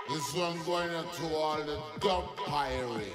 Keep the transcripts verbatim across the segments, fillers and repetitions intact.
This one going out to all the dub pirates.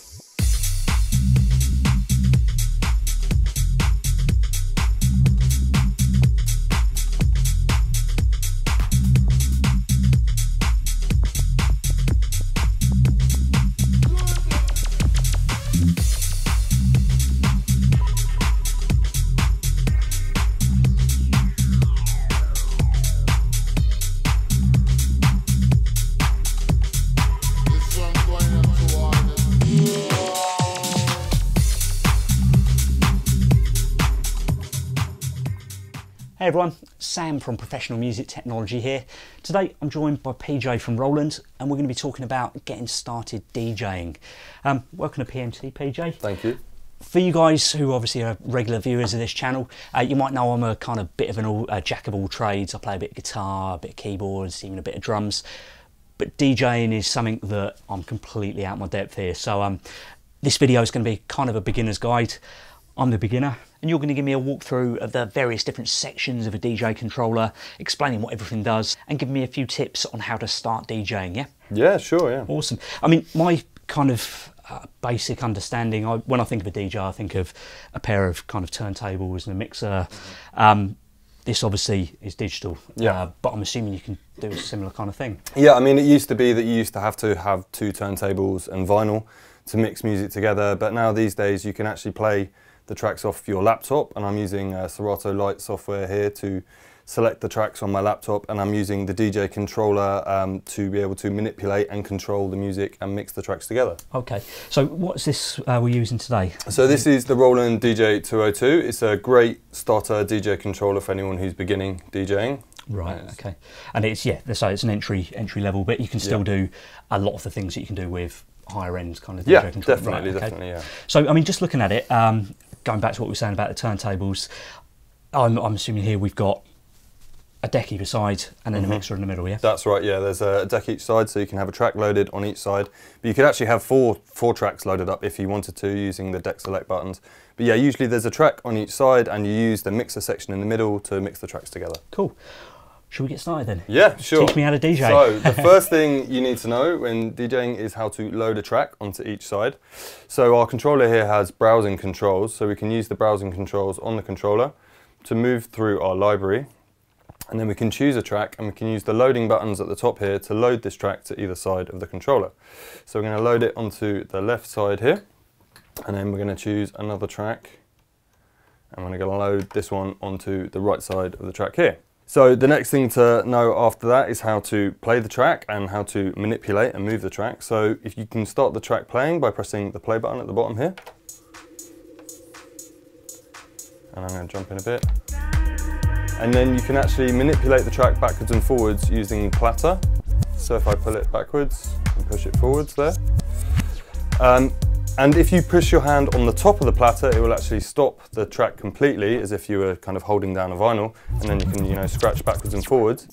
Hey everyone, Sam from Professional Music Technology here. Today I'm joined by P J from Roland and we're going to be talking about getting started DJing. Um, welcome to P M T, P J. Thank you. For you guys who obviously are regular viewers of this channel, uh, you might know I'm a kind of bit of an all, uh, jack of all trades. I play a bit of guitar, a bit of keyboards, even a bit of drums. But DJing is something that I'm completely out of my depth here. So um, this video is going to be kind of a beginner's guide. I'm the beginner and you're going to give me a walkthrough of the various different sections of a D J controller, explaining what everything does and giving me a few tips on how to start DJing, yeah? Yeah, sure, yeah. Awesome. I mean, my kind of uh, basic understanding, I, when I think of a D J, I think of a pair of kind of turntables and a mixer. Um, this obviously is digital, yeah. uh, but I'm assuming you can do a similar kind of thing. Yeah, I mean, it used to be that you used to have to have two turntables and vinyl to mix music together, but now these days you can actually play the tracks off your laptop, and I'm using uh, Serato Lite software here to select the tracks on my laptop, and I'm using the D J controller um, to be able to manipulate and control the music and mix the tracks together. Okay, so what's this uh, we're using today? So this is the Roland D J two oh two. It's a great starter D J controller for anyone who's beginning DJing. Right, okay. And it's, yeah, so it's an entry entry level, but you can still yeah. do a lot of the things that you can do with higher end kind of D J yeah, controller. definitely, right, okay. definitely, yeah. So, I mean, just looking at it, um, going back to what we were saying about the turntables, I'm, I'm assuming here we've got a deck either side and then mm-hmm. a mixer in the middle, yeah? That's right, yeah. There's a deck each side, so you can have a track loaded on each side. But you could actually have four, four tracks loaded up if you wanted to, using the deck select buttons. But yeah, usually there's a track on each side and you use the mixer section in the middle to mix the tracks together. Cool. Should we get started then? Yeah, sure. Teach me how to D J. So the first thing you need to know when DJing is how to load a track onto each side. So our controller here has browsing controls, so we can use the browsing controls on the controller to move through our library. And then we can choose a track and we can use the loading buttons at the top here to load this track to either side of the controller. So we're going to load it onto the left side here, and then we're going to choose another track, and we're going to load this one onto the right side of the track here. So the next thing to know after that is how to play the track and how to manipulate and move the track. So if you can start the track playing by pressing the play button at the bottom here. And I'm going to jump in a bit. And then you can actually manipulate the track backwards and forwards using platter. So if I pull it backwards and push it forwards there. Um, And if you push your hand on the top of the platter, it will actually stop the track completely, as if you were kind of holding down a vinyl, and then you can, you know, scratch backwards and forwards.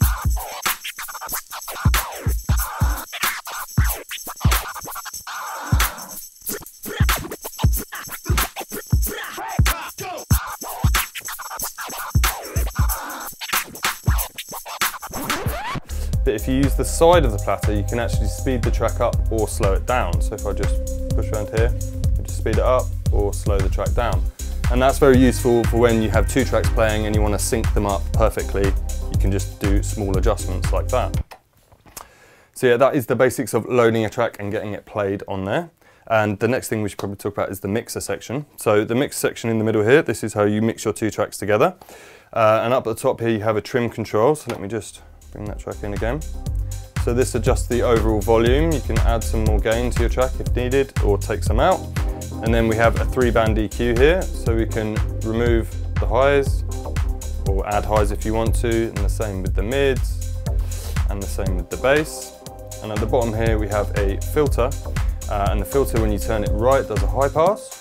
But if you use the side of the platter, you can actually speed the track up or slow it down. So if I just push around here, you just speed it up or slow the track down. And that's very useful for when you have two tracks playing and you want to sync them up perfectly. You can just do small adjustments like that. So yeah, that is the basics of loading a track and getting it played on there. And the next thing we should probably talk about is the mixer section. So the mix section in the middle here, this is how you mix your two tracks together. Uh, and up at the top here you have a trim control, so let me just bring that track in again. So this adjusts the overall volume. You can add some more gain to your track if needed, or take some out. And then we have a three band E Q here, so we can remove the highs, or add highs if you want to, and the same with the mids, and the same with the bass. And at the bottom here we have a filter, uh, and the filter, when you turn it right, does a high pass.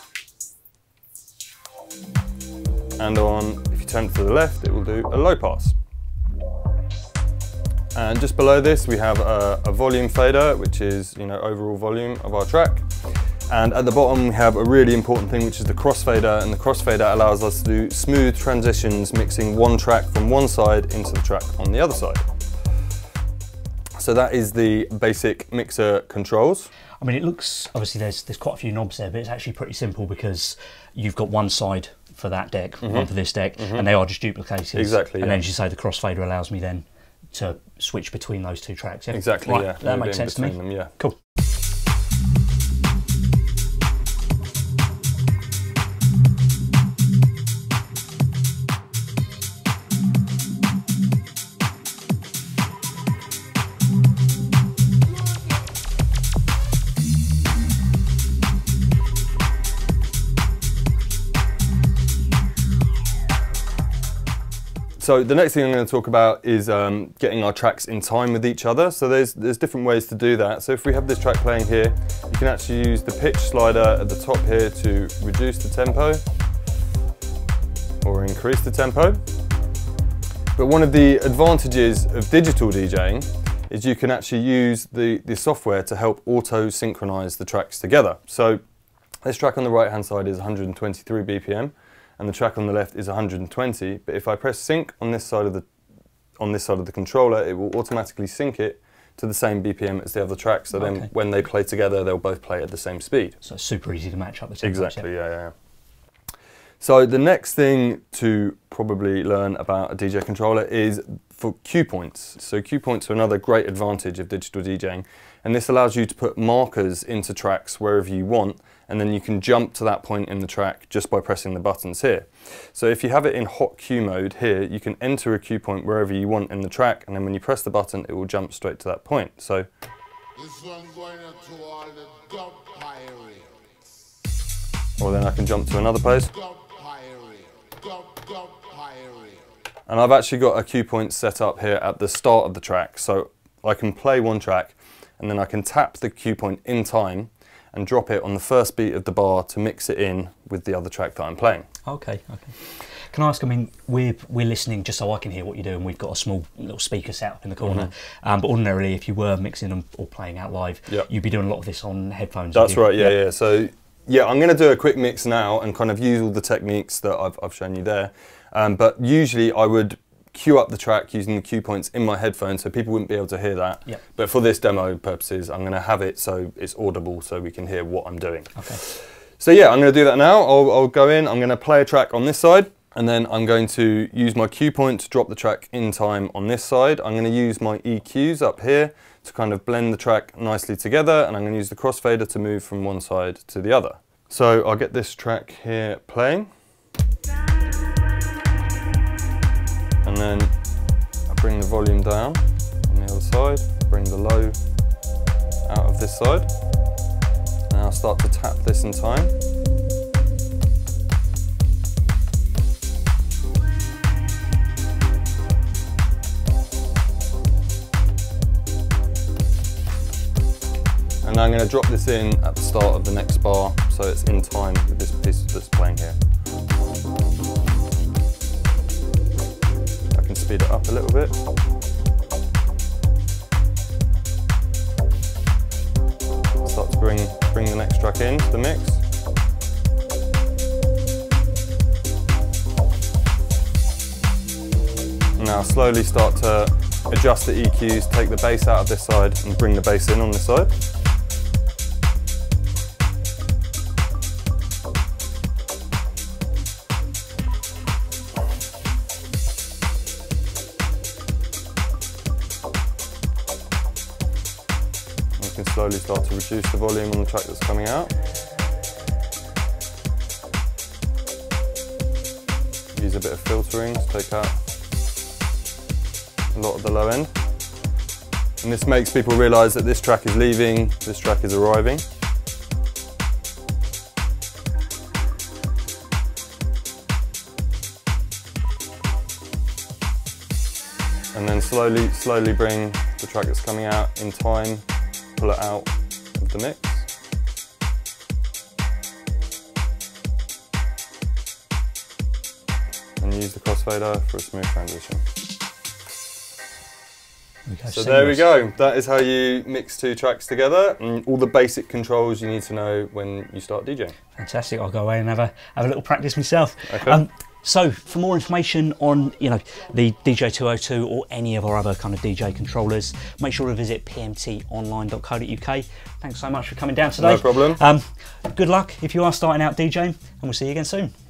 And on, if you turn it to the left, it will do a low pass. And just below this we have a, a volume fader, which is, you know, overall volume of our track. And at the bottom we have a really important thing, which is the crossfader, and the crossfader allows us to do smooth transitions, mixing one track from one side into the track on the other side. So that is the basic mixer controls. I mean, it looks, obviously there's there's quite a few knobs there, but it's actually pretty simple because you've got one side for that deck, mm-hmm. one for this deck, mm-hmm. and they are just duplicators. Exactly. And yeah. then, as you say, the crossfader allows me then to switch between those two tracks. Yeah? Exactly, right. yeah. That makes sense to me. Them, yeah. Cool. So the next thing I'm going to talk about is um, getting our tracks in time with each other. So there's, there's different ways to do that. So if we have this track playing here, you can actually use the pitch slider at the top here to reduce the tempo or increase the tempo. But one of the advantages of digital DJing is you can actually use the, the software to help auto-synchronize the tracks together. So this track on the right hand side is one hundred twenty-three B P M. And the track on the left is one hundred twenty, but if I press sync on this side of the on this side of the controller, it will automatically sync it to the same B P M as the other track. So okay. then when they play together, they'll both play at the same speed. So it's super easy to match up the tempos. Exactly, yeah, yeah. So the next thing to probably learn about a D J controller is for cue points. So cue points are another great advantage of digital DJing, and this allows you to put markers into tracks wherever you want, and then you can jump to that point in the track just by pressing the buttons here. So if you have it in hot cue mode here, you can enter a cue point wherever you want in the track, and then when you press the button, it will jump straight to that point. So this one going to all the dub pirates. Or then I can jump to another place. Dub pirate, dub, dub pirate. And I've actually got a cue point set up here at the start of the track, so I can play one track, and then I can tap the cue point in time and drop it on the first beat of the bar to mix it in with the other track that I'm playing. Okay, okay. Can I ask, I mean, we're, we're listening just so I can hear what you're doing. We've got a small little speaker set up in the corner. Mm-hmm. um, but ordinarily, if you were mixing them or playing out live, yep. you'd be doing a lot of this on headphones. That's right, yeah, yeah, yeah. So, yeah, I'm going to do a quick mix now and kind of use all the techniques that I've, I've shown you there. Um, but usually I would cue up the track using the cue points in my headphones so people wouldn't be able to hear that. Yep. But for this demo purposes, I'm going to have it so it's audible so we can hear what I'm doing. Okay. So yeah, I'm going to do that now. I'll, I'll go in, I'm going to play a track on this side, and then I'm going to use my cue point to drop the track in time on this side. I'm going to use my E Qs up here to kind of blend the track nicely together, and I'm going to use the crossfader to move from one side to the other. So I'll get this track here playing. And then I bring the volume down on the other side, bring the low out of this side, and I'll start to tap this in time. And I'm going to drop this in at the start of the next bar so it's in time with this piece that's playing here. Speed it up a little bit. Start to bring, bring the next track in to the mix. Now slowly start to adjust the E Qs, take the bass out of this side and bring the bass in on this side. You can slowly start to reduce the volume on the track that's coming out. Use a bit of filtering to take out a lot of the low end. And this makes people realise that this track is leaving, this track is arriving. And then slowly, slowly bring the track that's coming out in time, pull it out of the mix. And use the crossfader for a smooth transition. Okay, so there we go. That is how you mix two tracks together, and all the basic controls you need to know when you start DJing. Fantastic. I'll go away and have a have a little practice myself. Okay. Um, So for more information on, you know, the D J two oh two or any of our other kind of D J controllers, make sure to visit p m t online dot co dot u k. Thanks so much for coming down today. No problem. Um, good luck if you are starting out DJing, and we'll see you again soon.